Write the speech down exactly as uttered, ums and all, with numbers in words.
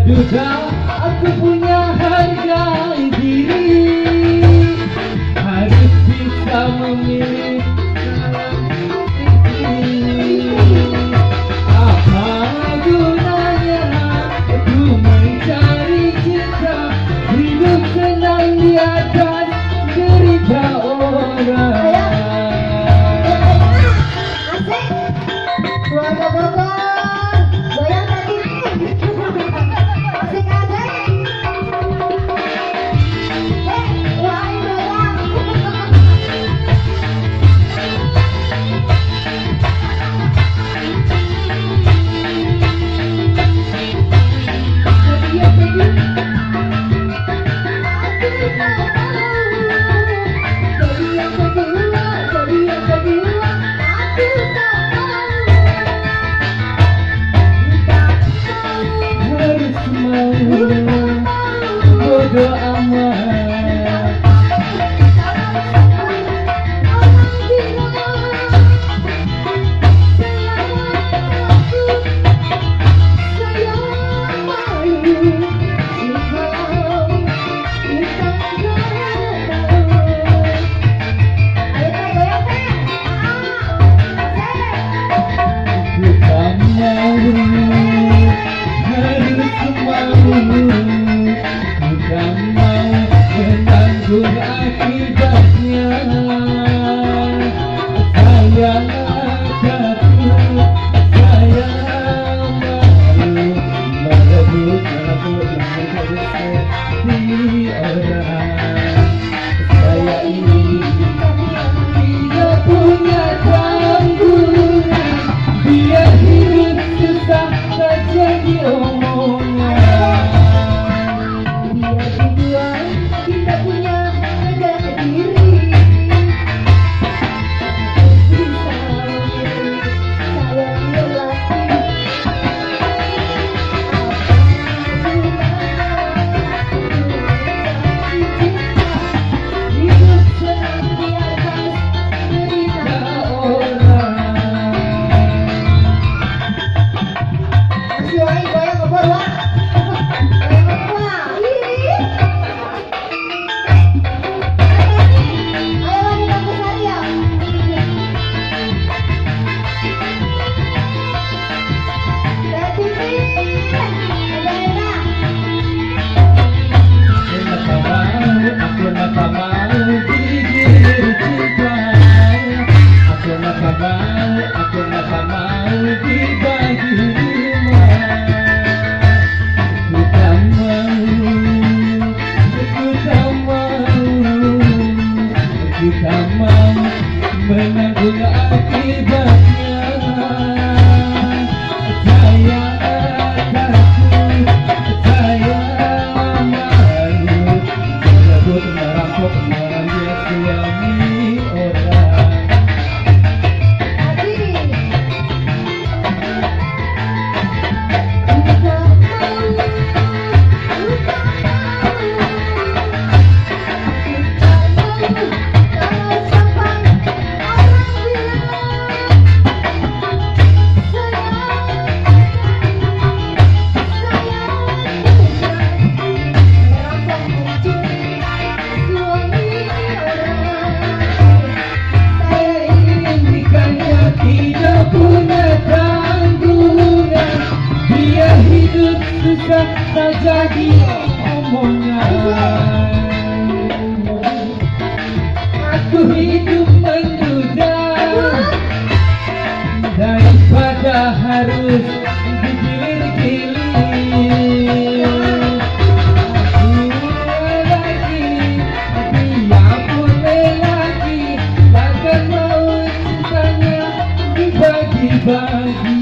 duda aku punya harga diri, harus bisa memilih apa gunanya aku mencari cinta, hidup senang di atas derita orang. Keluarga Bogor, goyang tadi. Asik asik. Eh, wah goyang. Iya tadi. Jadi yang kedua, jadi yang kedua, aku tak bodo amat. Bukan mau menanggung akibatnya, saya takut, saya malu merebut merebut merebut seperti orang. Saya ini tidak punya tanggungan, dia hidup susah saja diomongan. Kita punya harga diri, bisa sayang lelaki. Hidup senang di atas derita orang. Masih lain goyang ngebor wah. Goyang ngebor wah. Kita mau menanggung akibatnya, saya takut, saya malu merebut merampok mengambil suami orang. Susah saja diomongan. Aku hidup menduda daripada harus digilir-gilir. Aku lelaki, dia pun lelaki, takkan mau cintanya dibagi-bagi.